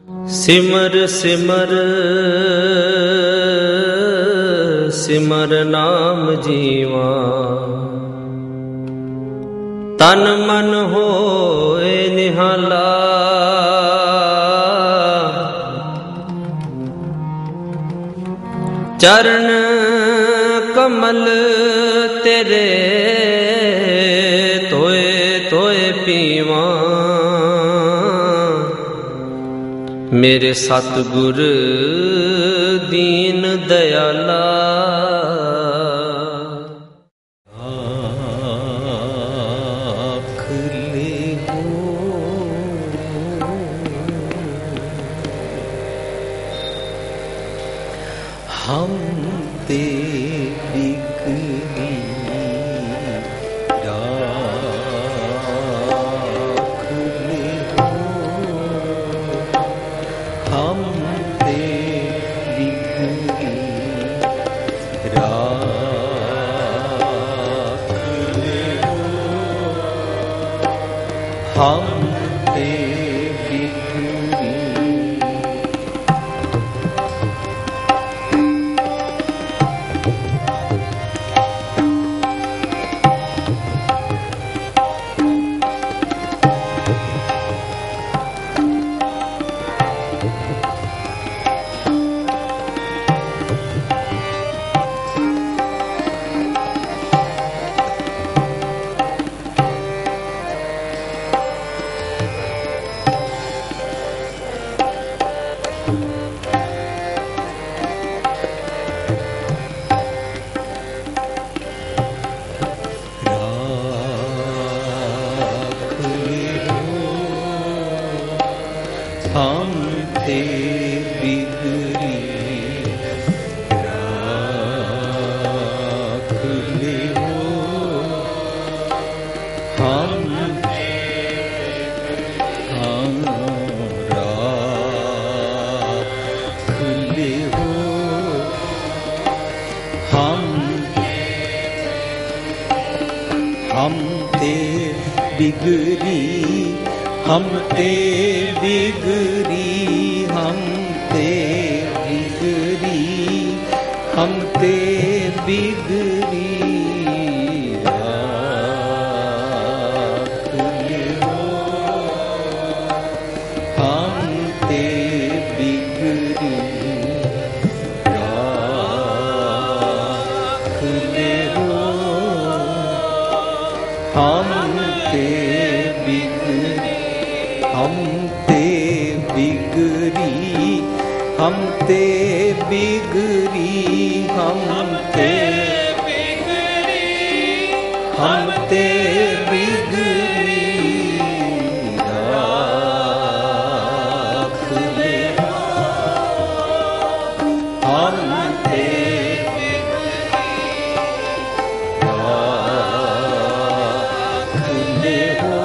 सिमर सिमर सिमर नाम जीवा, तन मन होए निहाला। चरण कमल तेरे तोए तोए पीवा। मेरे सतगुर दीन दयाला। हम ते बिगड़ी राख ले हो, हम ते बिगड़ी राख ले हो, हम ते बिगड़ी। हम ते बिगड़ी राख ले हो, हम राख ले हो, हम ते बिगड़ी, हम ते बिगड़ी, हम ते बिगड़ी, हम ते बिगड़ी राख ले हो, हम ते बिगड़ी राख ले हो, हम ते बिगड़ी, हम ते बिगड़ी, हम ते बिगड़ी, हम ते बिगड़ी, हम ते बिगड़ी राख ले हो, हम ते बिगड़ी राख ले हो,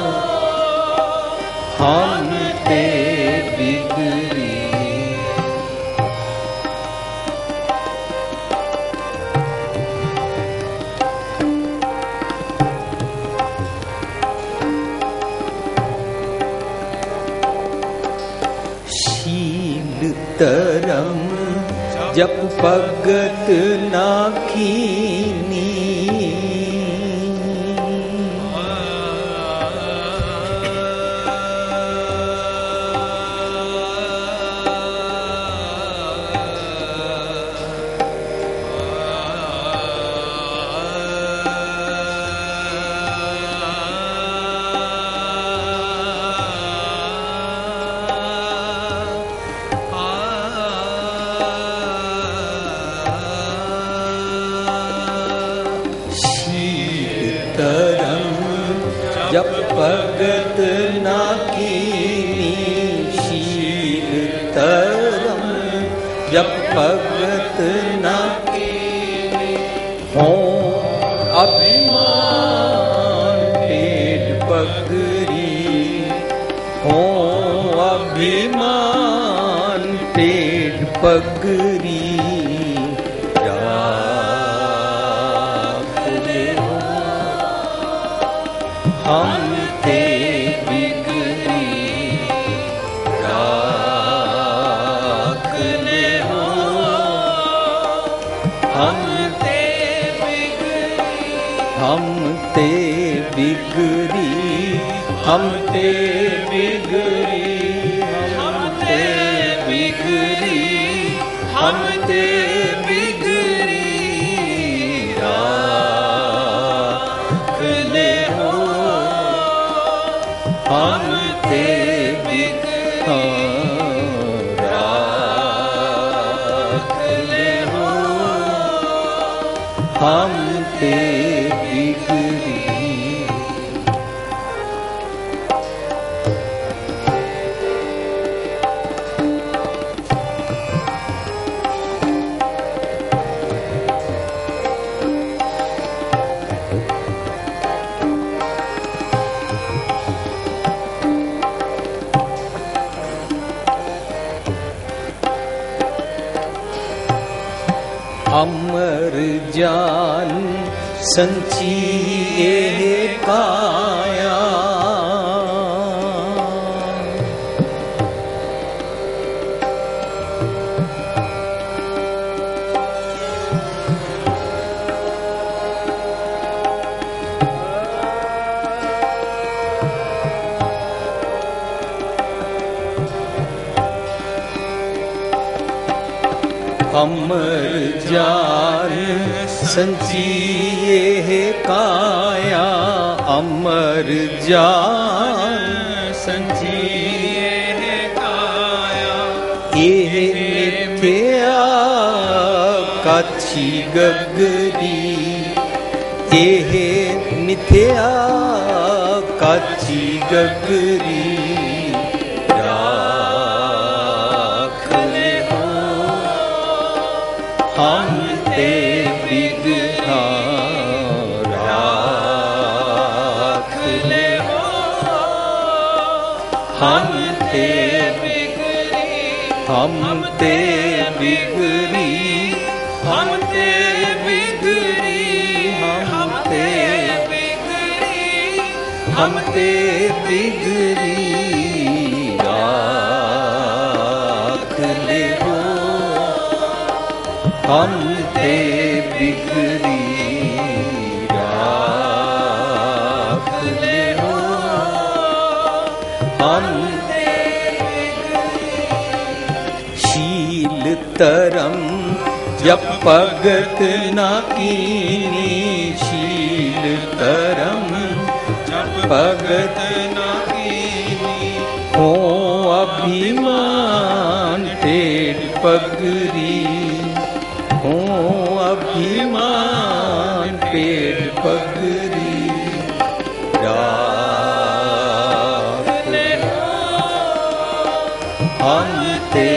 हम ते बिगड़ी। शील तरम जप भगत ना कीनी, जप भगत ना कीनी, शील तरम जप भगत ना कीनी, हो अभिमान पेट पगड़ी, हो अभिमान पेट पगड़ी हम ते बिगड़ी राख हम ते बिगड़ी, हम ते बिगड़ी, हम ते बिगड़ी, हम ते बिगड़ी, राख ले हो, हम ते राख ले हो, हम ते बिगड़ी। अमर जान संचिए काया, अमर जान संचिए काया, अमर जान संचिए काया, एह मिथ्या काछी गगरी, एह मिथ्या काछी गगरी, हम ते बिगहा, राख ले हो, हम ते बिगड़ी, हम ते बिगड़ी, हम ते बिगड़ी, हम ते बिगड़ी, हम ते बिगड़ी, राख ले हो, हम ते बिगड़ी, राख ले हो, हम ते बिगड़ी। शील तरम जप भगत ना कीनी, शील तरम जप भगत ना कीनी, हो अभिमान टेढ़ पगरी, हो अभिमान पेट पगरी, राख ले हो, हम ते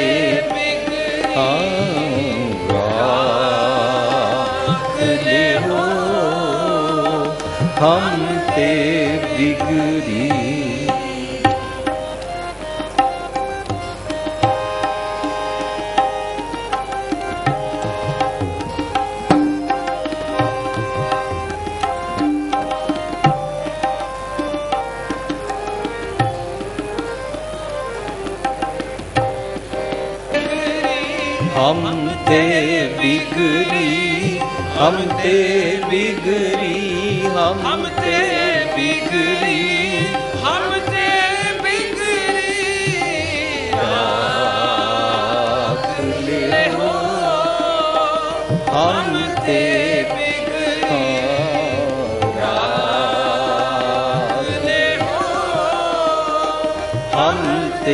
राख ले हो, हम ते बिगड़ी। हम ते बिगड़ी, हम ते बिगड़ी, हम ते बिगड़ी, हम ते बिगड़ी, राख ले हो, हम ते बिगड़ी, राख ले हो, हम ते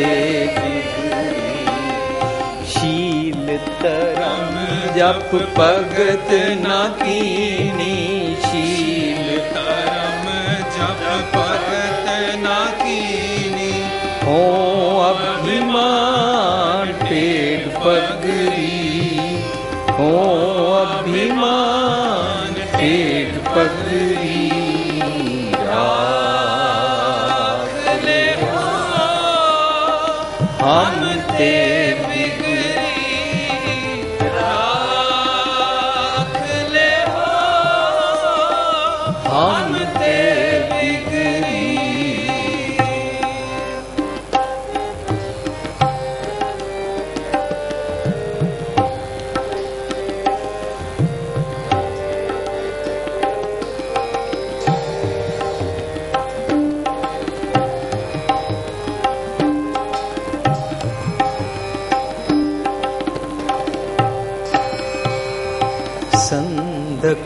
तरम जप भगत ना कीनी, शील तरम जप भगत ना कीनी, हो अभिमान टेढ़ पगरी, हो अभिमान टेढ़ पगरी, राख ले हो, हम ते हम ते बिगड़ी।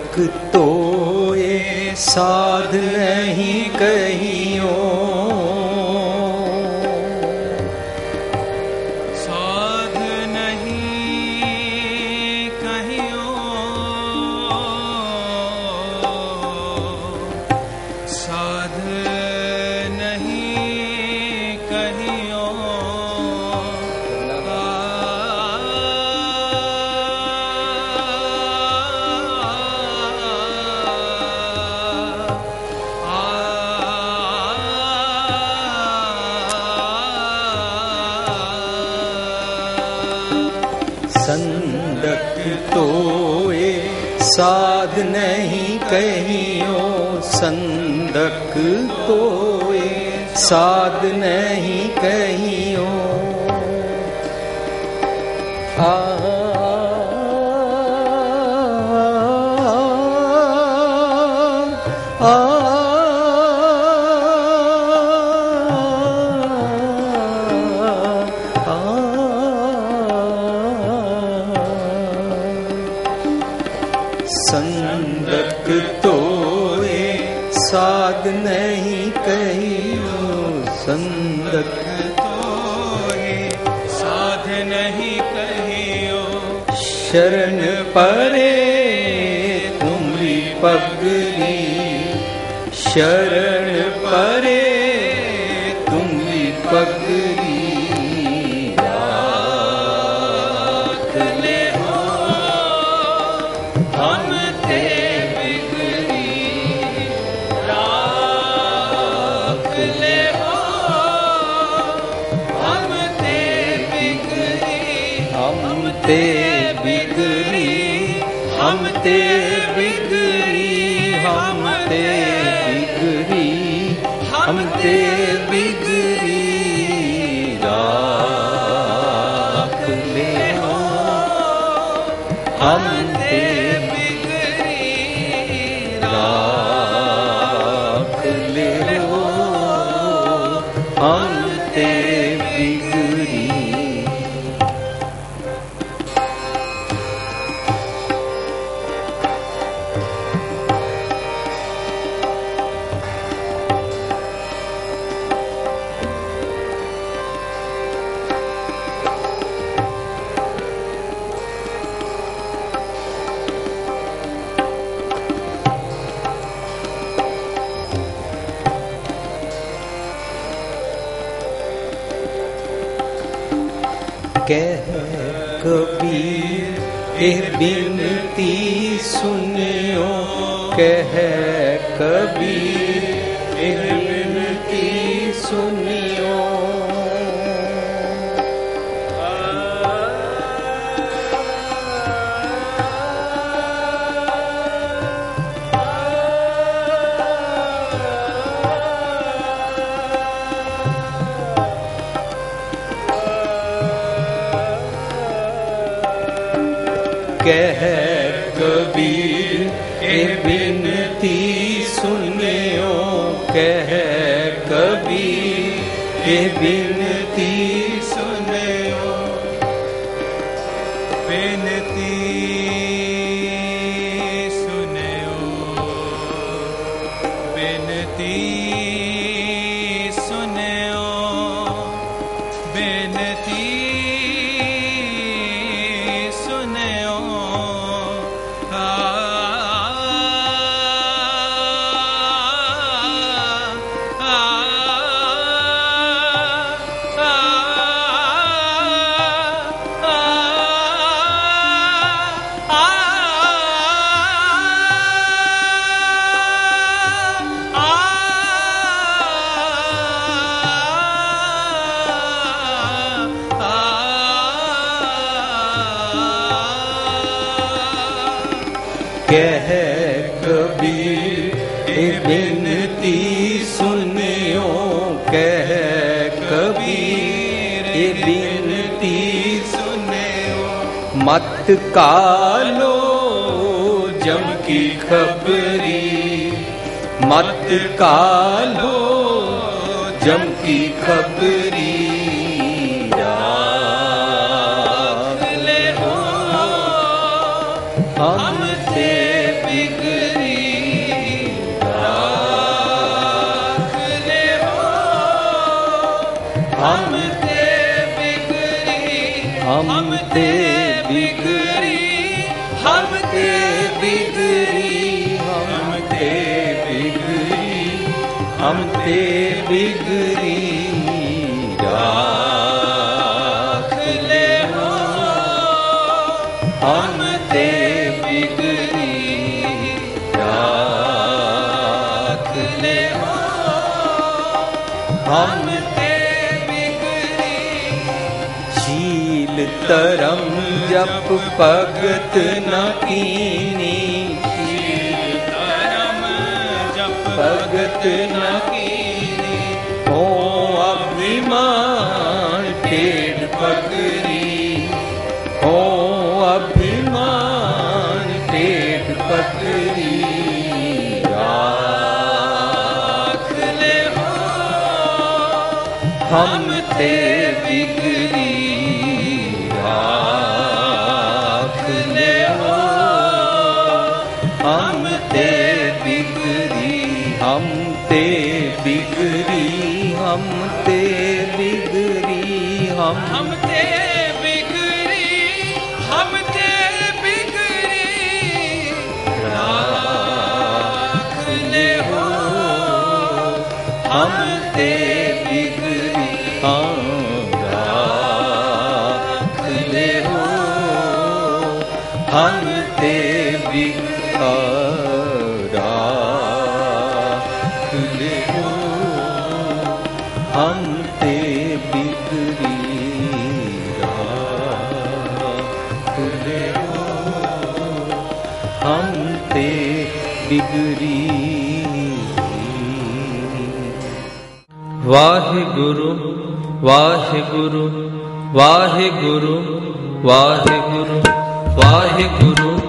तोए साध नहीं कहियो, साध नहीं कहियो, साध नहीं कहियो। संदक तोए साध नहीं कहियो, संदक तोए साध नहीं कहियो। संदक तोए साध नहीं कहियो, संदक तोए साध नहीं कहियो। शरण परे तुमरी पगरी, शरण परे तुमरी पगरी। राख ले हो हम ते बिगड़ी, राख ले हो हम ते बिगड़ी, हम ते बिगड़ी, हम ते बिगड़ी, हम ते बिगड़ी, हम ते बिगड़ी। राख ले हो हम ते बिगड़ी, राख ले हो हम ते बिगड़ी। कह कबीर ए बिनती सुनियो, कह कबीर ए बिनती सुनियो। कह कबीर ए बिनती सुनियो, कह कबीर ए बिनती सुनियो। बिनती सुनियो, बिनती सुनियो, बिनती सुनियो। कह कबीर ए बिनती सुनियो, कह कबीर ए बिनती सुनियो। मत कालो जम की खबरी, मत कालो जम की खबरी। राख ले हो हम ते बिगड़ी, हम ते बिगड़ी, हम ते बिगड़ी, हम ते बिगड़ी, हम ते बिगड़ी राख ले हो, हम ते बिगड़ी राख ले हो, हम ते बिगड़ी। शील तरम जप भगत न कीनी, शील धर्म जप भगत न कीनी, हो अभिमान टेढ़ पकड़ी, हो अभिमान टेढ़ पकड़ी राख ले हो, हम ते बिगड़ी राख ले हो, हम ते बिगड़ी, हम ते बिगड़ी, हम ते बिगड़ी, हम ते बिगड़ी, हम ते बिगड़ी राख ले हो, हम ते बिगड़ी हम राख ले हो, हम ते राख ले हो, हम ते बिगड़ी राख ले हो, हम ते बिगड़ी। वाहिगुरु वाहिगुरु वाहिगुरु वाहिगुरु वाहिगुरु